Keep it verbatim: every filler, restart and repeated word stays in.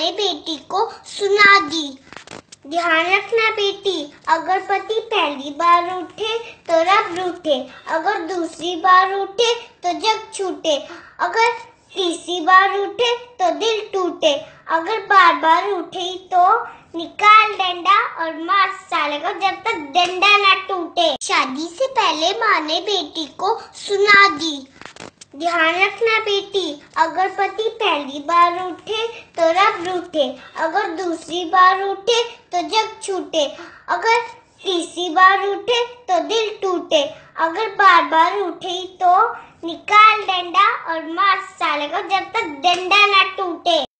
ने बेटी को सुना दी। ध्यान रखना बेटी, अगर पति पहली बार उठे तो रब रूठे, अगर दूसरी बार उठे तो जग छूटे, अगर तीसरी बार उठे तो दिल टूटे, अगर बार बार उठे तो निकाल डंडा और मार साले को जब तक डंडा ना टूटे। शादी से पहले माँ ने बेटी को सुना दी। ध्यान रखना बेटी, अगर पति पहली बार उठे तो रब रूठे, अगर दूसरी बार उठे तो जग छूटे, अगर तीसरी बार उठे तो दिल टूटे, अगर बार बार उठे तो निकाल डंडा और मार साले को जब तक डंडा ना टूटे।